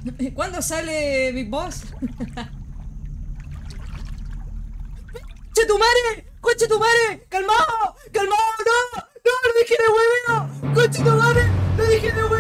¿Cuándo sale Big Boss? ¡Conche tu madre! ¡Conche tu madre! ¡Calmado! ¡Calmado! ¡No! ¡No! ¡Lo dije de hueveo! ¡Conche tu madre! ¡Lo dije de hueveo!